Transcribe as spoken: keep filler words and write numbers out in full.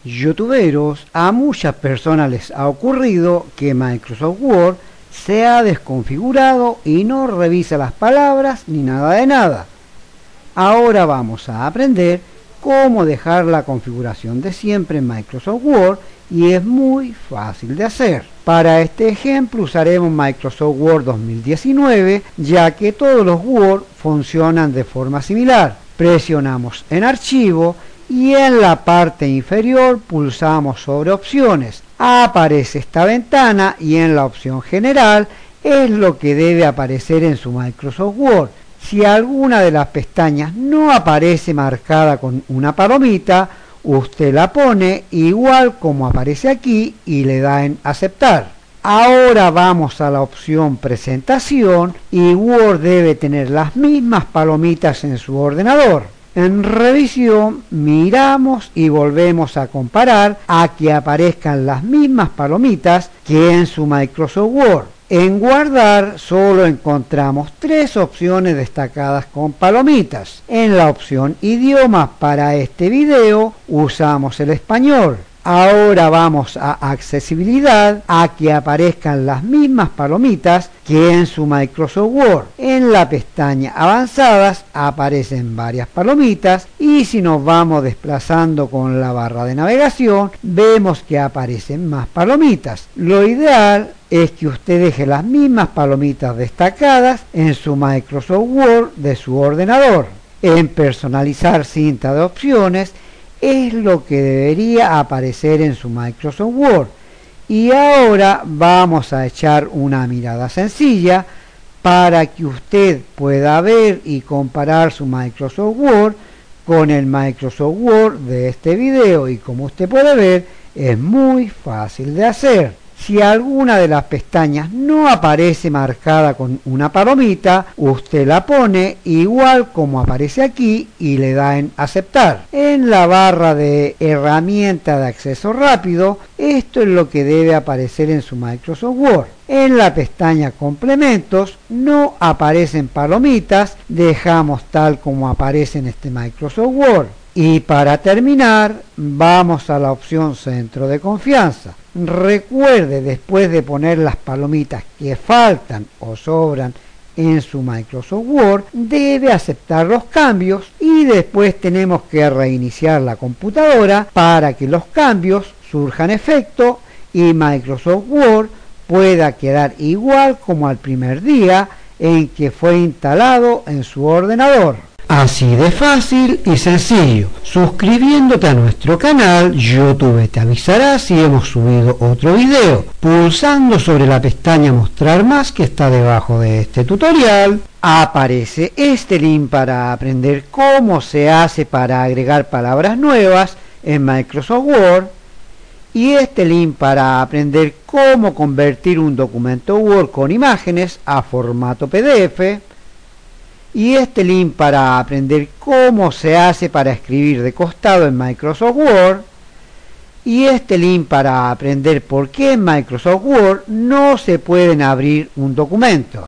Youtuberos, a muchas personas les ha ocurrido que Microsoft Word se ha desconfigurado y no revisa las palabras ni nada de nada. Ahora vamos a aprender cómo dejar la configuración de siempre en Microsoft Word y es muy fácil de hacer. Para este ejemplo usaremos Microsoft Word dos mil diecinueve, ya que todos los Word funcionan de forma similar. Presionamos en Archivo y en la parte inferior pulsamos sobre Opciones. Aparece esta ventana y en la opción General es lo que debe aparecer en su Microsoft Word. Si alguna de las pestañas no aparece marcada con una palomita, usted la pone igual como aparece aquí y le da en Aceptar. Ahora vamos a la opción Presentación y Word debe tener las mismas palomitas en su ordenador. En Revisión miramos y volvemos a comparar a que aparezcan las mismas palomitas que en su Microsoft Word. En Guardar solo encontramos tres opciones destacadas con palomitas. En la opción Idiomas para este video usamos el español. Ahora vamos a Accesibilidad a que aparezcan las mismas palomitas que en su Microsoft Word. En la pestaña Avanzadas aparecen varias palomitas y si nos vamos desplazando con la barra de navegación vemos que aparecen más palomitas. Lo ideal es que usted deje las mismas palomitas destacadas en su Microsoft Word de su ordenador. En Personalizar cinta de opciones es lo que debería aparecer en su Microsoft Word. Y ahora vamos a echar una mirada sencilla para que usted pueda ver y comparar su Microsoft Word con el Microsoft Word de este video, y como usted puede ver es muy fácil de hacer. Si alguna de las pestañas no aparece marcada con una palomita, usted la pone igual como aparece aquí y le da en Aceptar. En la barra de herramienta de acceso rápido, esto es lo que debe aparecer en su Microsoft Word. En la pestaña Complementos no aparecen palomitas, dejamos tal como aparece en este Microsoft Word. Y para terminar, vamos a la opción Centro de Confianza. Recuerde, después de poner las palomitas que faltan o sobran en su Microsoft Word, debe aceptar los cambios y después tenemos que reiniciar la computadora para que los cambios surjan efecto y Microsoft Word pueda quedar igual como al primer día en que fue instalado en su ordenador. Así de fácil y sencillo. Suscribiéndote a nuestro canal, YouTube te avisará si hemos subido otro video. Pulsando sobre la pestaña Mostrar más que está debajo de este tutorial, aparece este link para aprender cómo se hace para agregar palabras nuevas en Microsoft Word y este link para aprender cómo convertir un documento Word con imágenes a formato P D F. Y este link para aprender cómo se hace para escribir de costado en Microsoft Word. Y este link para aprender por qué en Microsoft Word no se pueden abrir un documento.